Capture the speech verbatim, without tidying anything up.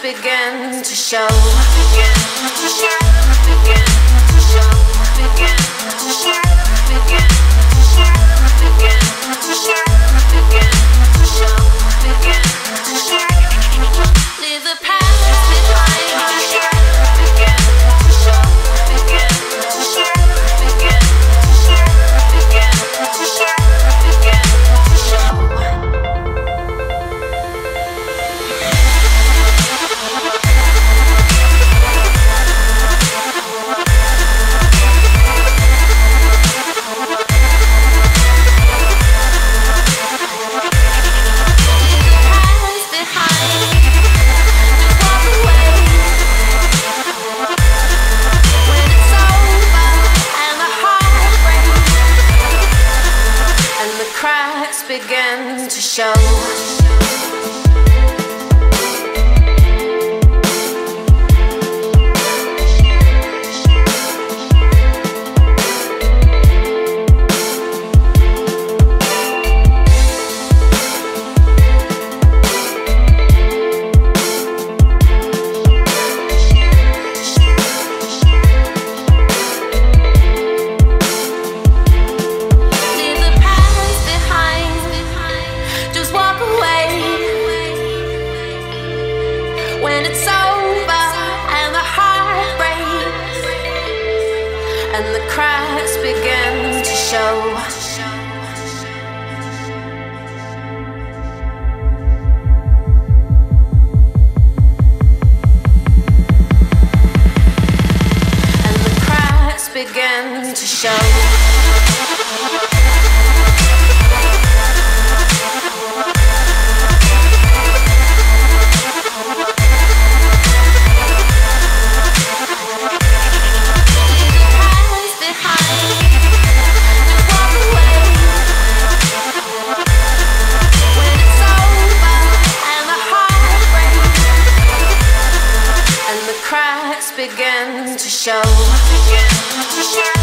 begin to show. Begin to show. Begin to show. Begin to show. Begin to show. Begin to show. Begin to show. Begin to show. Leave the past behind. Begin to show. Begin to show. Begin to show. Begin to show. Begin to show. Begin to show. When it's over and the heart breaks and the cracks begin to show. And the cracks begin to show. Begin to show. Begin to show.